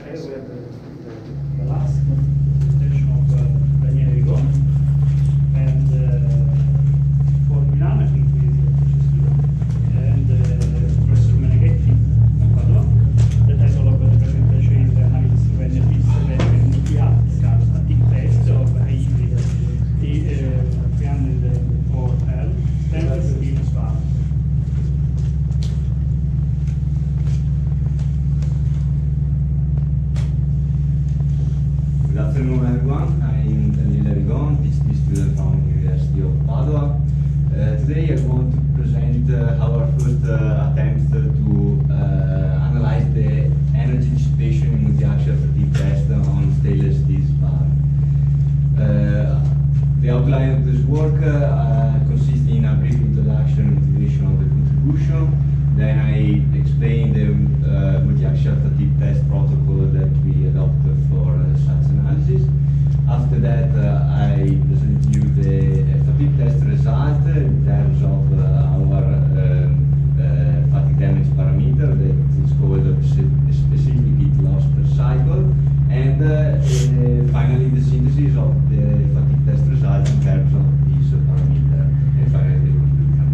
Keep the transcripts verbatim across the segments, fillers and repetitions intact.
Okay, we have the, the, the last presentation of uh, Daniele Rigon, and uh, for Milan, I think is Cecilia, and uh, Professor Meneghetti from Padua. The title of the presentation is the Analysis of Energies and Multi-Axial Static Test of Hybrid three hundred four L Temperature Venus Valve. Good afternoon, everyone. I'm Daniele Rigon, PhD student from the University of Padua. Uh, today I want to present uh, our first uh, attempt to uh, analyze the energy dissipation in multi-axial fatigue test on stainless steel spar. Uh, the outline of this work uh, consists in a brief introduction and motivation of the contribution. Then I explain the uh, multi-axial fatigue test protocol that we adopted for uh, such analysis. After that, uh, I present you the uh, fatigue test result in terms of uh, our um, uh, fatigue damage parameter that is called the specific heat loss per cycle, and uh, uh, finally the synthesis of the fatigue test result in terms of this uh, parameter, and finally the conclusion.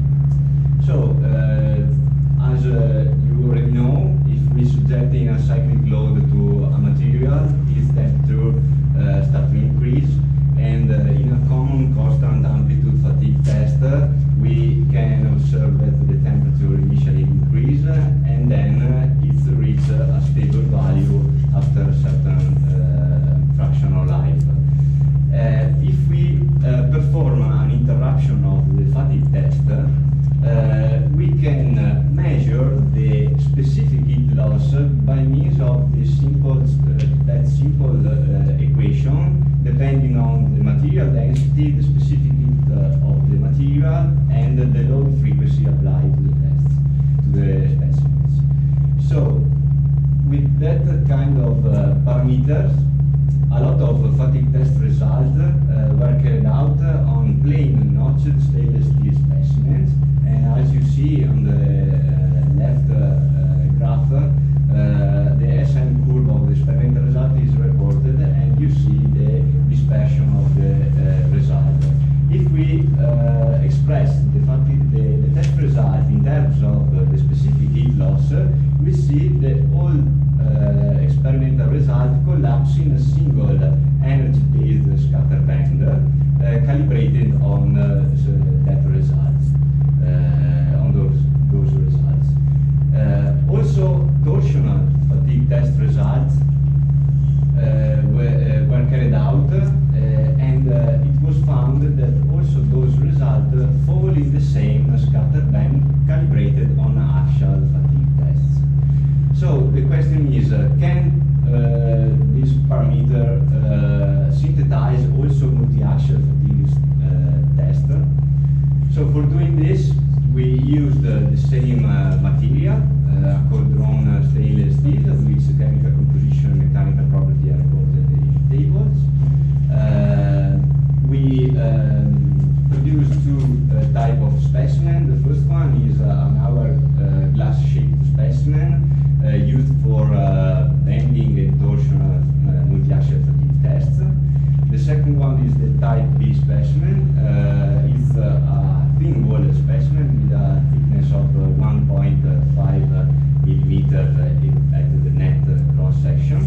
So, uh, as uh, you already know, if we subjecting a cyclic load to a material, its temperature uh, starts to increase, and uh, in a common constant amplitude fatigue test, uh, we can observe that the temperature initially increases, and then uh, it reaches a stable value after a certain uh, fractional life. Uh, if we uh, perform an interruption of the fatigue test, Uh, we can uh, measure the specific heat loss by means of the simple, uh, that simple uh, equation, depending on the material density, the specific heat uh, of the material, and uh, the load frequency applied to the test, to the specimens. So, with that kind of uh, parameters, a lot of uh, fatigue test results uh, were carried out uh, on plain notched stainless steel specimens. And as you see on the uh, left uh, uh, graph, uh, the S M curve of the experimental result is reported, and you see the dispersion of the uh, result. If we uh, express the, the, the test result in terms of uh, the specific heat loss, uh, we see the all uh, experimental result collapse in a single energy-based scatter band uh, calibrated on uh, that result. Uh, on those, those results. Uh, also, torsional fatigue test results uh, were, uh, were carried out, uh, and uh, it was found that also those results fall in the same scatter band calibrated on axial fatigue tests. So the question is, uh, can uh, this parameter uh, synthesize also multi-axial fatigue uh, test? So for doing this, we used uh, the same uh, material, uh, Coldron uh, stainless steel, which chemical composition and mechanical property are recorded in the tables. Uh, we um, produced two uh, type of specimen. The first one is uh, an hour uh, glass-shaped specimen uh, used for uh, bending and torsional uh, multi-axial fatigue tests. The second one is the type B specimen. Uh, it's uh, a thin wall specimen with a thickness of uh, one point five millimeters uh, at the net uh, cross section.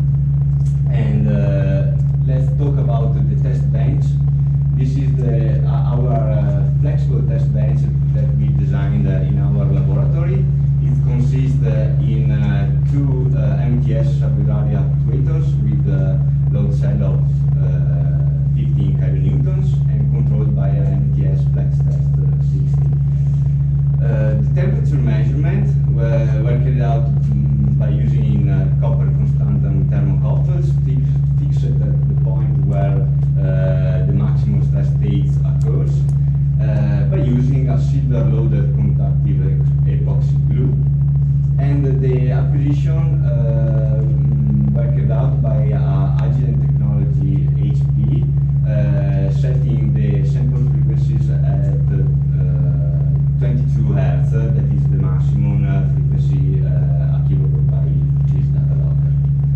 And uh, let's talk about the test bench. This is the, uh, our uh, flexible test bench that we designed uh, in our laboratory. It consists uh, in uh, two uh, M T S subregularia actuators with a load cell of uh, fifteen kilonewtons and controlled by an M T S flex test uh, sixty. Uh, the temperature measurement were, were carried out um, by using uh, copper constantum thermocouples fixed, fixed at the point where uh, the maximum stress state occurs uh, by using a silver loaded conductive epoxy glue. And the acquisition uh, were carried out by uh, Agilent Technology H P, uh, setting the sample frequencies at uh, twenty-two hertz, uh, that is the maximum uh, frequency uh, achievable by this data logger.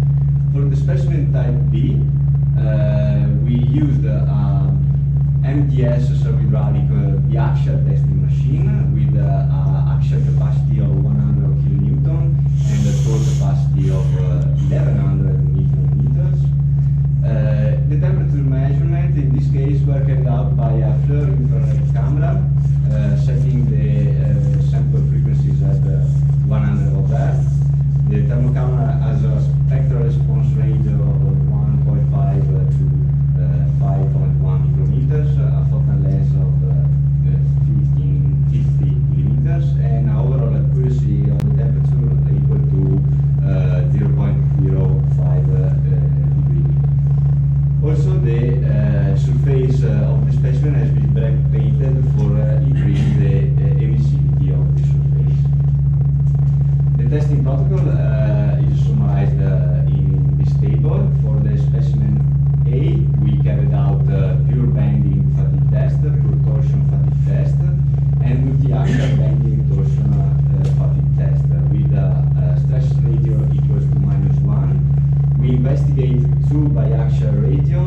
specimen type B, uh, we used uh, M T S subhydraulic uh, biaxial testing machine with uh, uh, axial capacity of one hundred kilonewton and a torque capacity of uh, eleven hundred micrometers. Uh, the temperature measurement in this case were carried out by a FLIR infrared camera, uh, setting the uh, sample frequencies at uh, one hundred hertz. The thermal camera has a spectral response range of one point five to uh, five point one micrometers, a focal length of uh, fifteen fifty millimeters, and overall accuracy of the temperature equal to uh, zero point zero five uh, degrees. Also, the uh, surface uh, of the specimen has been black painted for uh, increasing the uh, emissivity of the surface. The testing protocol uh, is summarized uh, in this table. For the specimen A, we carried out uh, pure bending fatigue test, pure torsion fatigue test, and multi-axial bending torsion uh, fatigue test uh, with a uh, uh, stress ratio equals to minus one. We investigate two biaxial ratio,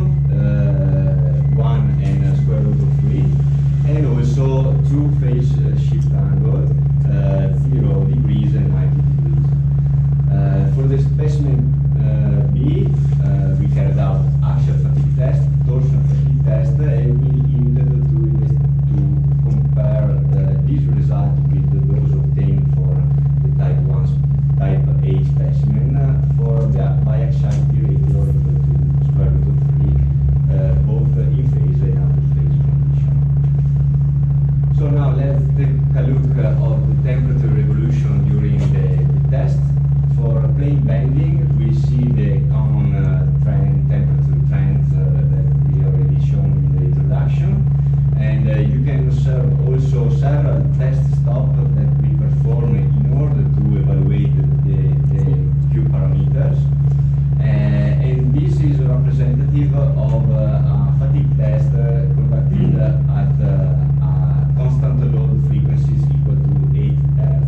uh, one and uh, square root of three, and also two phase uh, shift angle, uh, zero degrees and ninety degrees. Uh, for the specimen uh, B, uh, we carried out axial fatigue test, torsion fatigue test, and we intended to, to compare uh, this result with those obtained for the type one, type A specimen uh, for the biaxiality ratio equal to square root of three, uh, both in phase and out of phase condition. So now let's take a look uh, of the temperature evolution during the, the test. For plane bending, we see the common uh, trend, temperature trends uh, that we already shown in the introduction. And uh, you can observe also several test stops that we perform in order to evaluate the, the Q parameters. Uh, and this is representative of uh, a fatigue test uh, conducted uh, at uh, uh, constant load frequencies equal to eight hertz.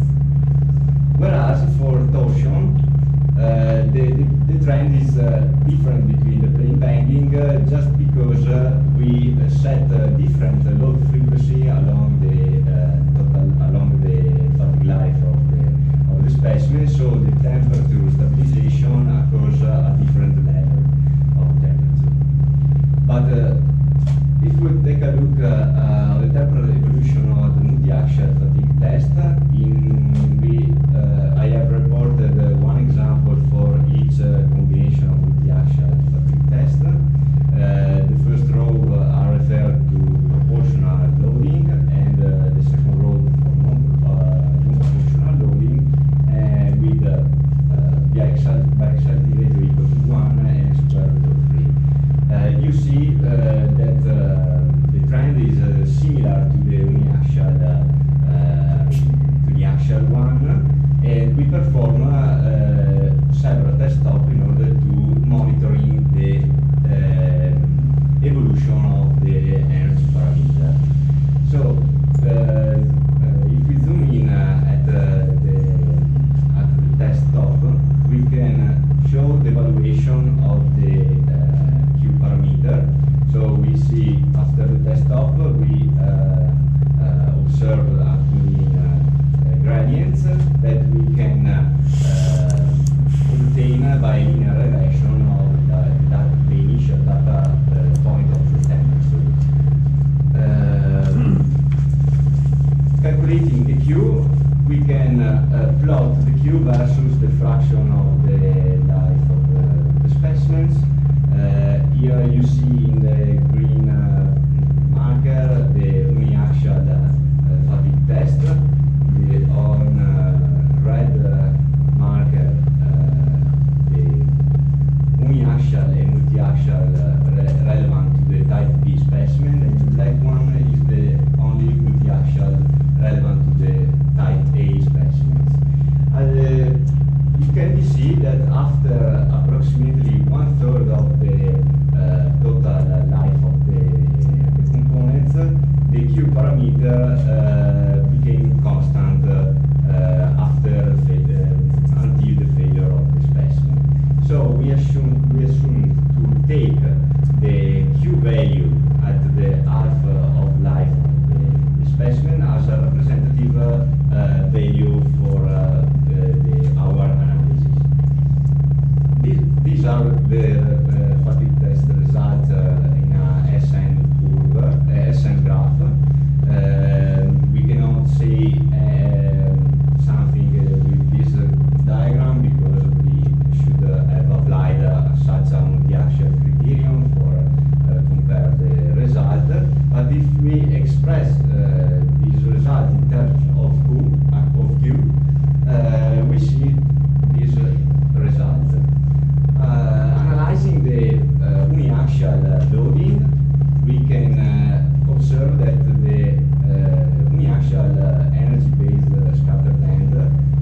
Whereas for torsion, uh, the, the, the trend is uh, different between the plane bending uh, just because uh, we uh, set uh, different uh, load frequency along the uh, total along the fatigue life of the of the specimen, so the temperature stabilization occurs uh, at different level of temperature. But uh, if we take a look uh, uh, at the temperature evolution of the multi-axial fatigue test, in we uh, I have reported uh, one example for each uh, combination of multi-axial fatigue test. Uh, the first row uh, are referred to proportional loading, and uh, the second row for non-proportional uh, loading, uh, with uh, uh, biaxial biaxiality ratio equal to one and square root of three. Uh, you see uh, that uh, the trend is uh, similar to the uniaxial uh, uh, to the axial one, and we perform uh, several test stops in order to monitoring the uh, evolution of the energy parameter. So uh, uh, if we zoom in uh, at, uh, the, at the test stop, we can show the evaluation of the uh, Q parameter. So we see after the test stop, we uh, uh, observe a mean uh, gradients that we can uh, obtain by linear regression of the, that, the initial data uh, point of the temperature. Uh, calculating the Q, we can uh, uh, plot the Q versus the fraction of the life of the, the specimens. Uh, here you see in the green uh, marker the uniaxial uh, fatigue test. The, on uh, red uh, marker uh, the uniaxial and multi-axial uh, re relevant to the type B specimen, and the black one is the only multi-axial relevant to the type A specimens. Uh, you can see that after approximately one third of the uh, total life of the, the components, the Q parameter uh, became constant uh, after failure, until the failure of the specimen. So we assume we take the Q value at the half uh, of life of the, the specimen as a representative uh, uh, value for uh, the, the, our analysis. These, these are the uh, fatigue test results uh, in a S N curve, uh, S N graph. Uh, we cannot say uh, something uh, with this uh, diagram because we should uh, have applied uh, such a multi-axial criterion for uh, compare the result. But if we express uh, these results in terms of Q, uh, of Q uh, we see these uh, results. Uh, analyzing the uh, uniaxial uh, loading, we can uh, observe that the uh, uniaxial uh, energy-based uh, scatter band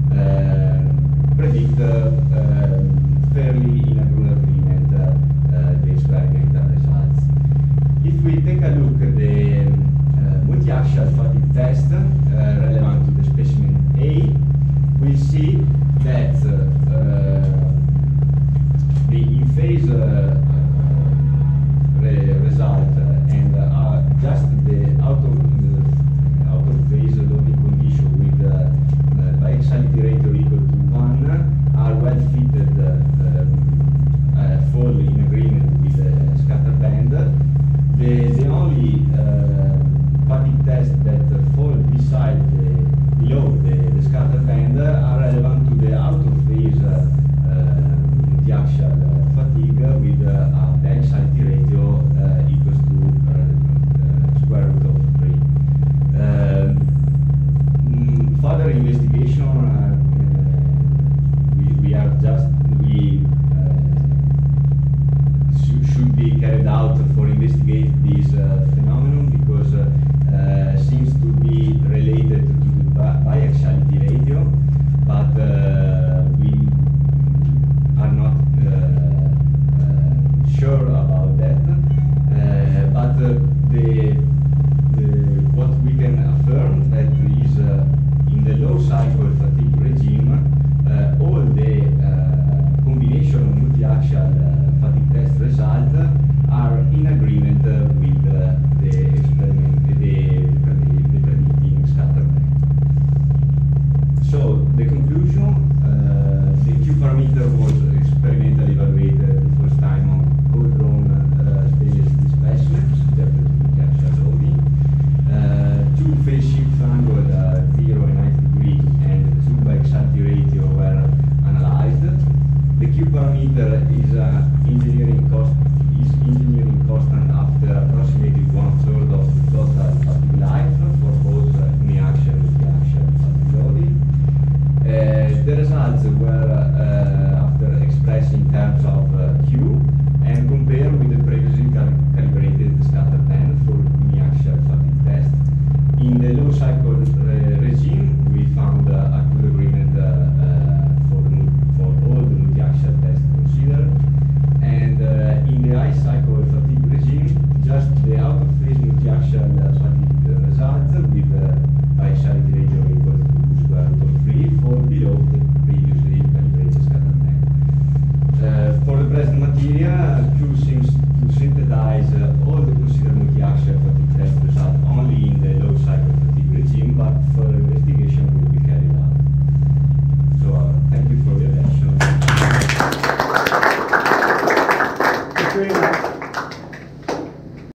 uh, predict uh, uh, fairly in a good agreement uh, uh, the experimental results. If we take a look at the uh, multi-axial fatigue test uh, relevant to the specimen A, we see that uh, uh, the in-phase uh, uh, re result uh, and uh, just the out of the out of phase loading condition with uh, uh, biaxiality ratio equal to one are well fitted, uh, uh, fall in agreement with the scatter band. The the only uh, fatigue test that fall beside the below the, the scatter band are relevant to the out of phase uh, uh, multi-axial uh, fatigue with uh, a biaxiality ratio uh, equals to uh, uh, square root of three. Um, mm, further investigation, uh, uh, we, we are just we uh, sh should be carried out for investigate this uh, phenomenon because uh, uh, seems to be related to the bi biaxiality ratio, but uh, we are not uh, uh, sure about that. Uh, but uh, the, the what we can affirm that is uh, in the low cycle fatigue regime, uh, all the uh, combination of multi-axial uh, fatigue test results are in agreement uh, with uh, the experiment, the, the, the predicting scatter band. So the conclusion, uh, the Q parameter was experimentally evaluated the first time on cold-drawn uh, stainless steel specimens subjected to multi-axial loading. Uh, two phase shift angle uh, zero and ninety degrees and two biaxiality ratio were analyzed. The Q parameter is uh, engineering cost is engineering constant after approximately one third of the total fatigue life for both uh, uniaxial and multi-axial fatigue loading. Uh, the results were uh, after expressed in terms of uh, Q and compared with the previously cal calibrated scatter band for uniaxial fatigue test. In the low cycle uh, regime, we found uh, a good agreement uh, uh, for, for all the multi-axial tests considered. And uh, in the high cycle fatigue regime, just the out of phase multi-axial uh, fatigue results with uh, biaxiality ratio equal to square root of three for below the previously calibrated scatter band. Uh, for the present material,